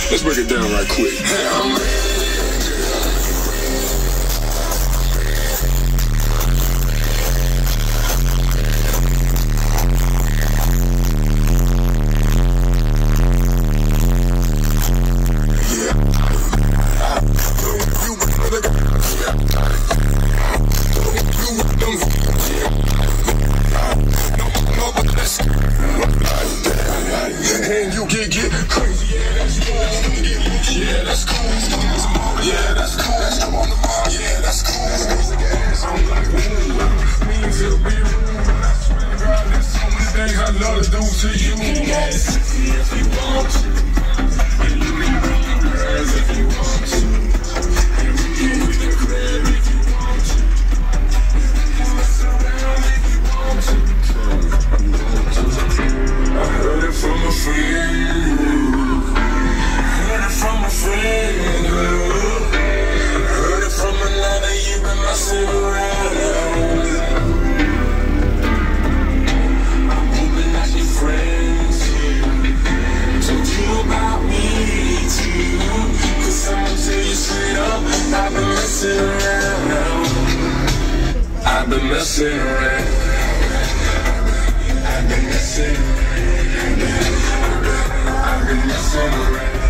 Let's break it down right quick. And you get crazy, yeah, that's cool. Yeah, that's cool. Yeah, that's cool. That's cool on the bar. Yeah, that's cool. I'm like, means it'll be rude. I swear to God, there's so many things I love to do to you. You can get sexy if you want to. And you can bring your girls if you want to. And we can hit the crib if you want to. And you can mess around if you want to. I heard it from a friend. Heard it from a friend. Heard it from another. You've been messing around. I'm hoping that your friends told you about me too. 'Cause I'ma tell you straight up, I've been messing around. I've been messing around. I've been messing around. I've been messing around.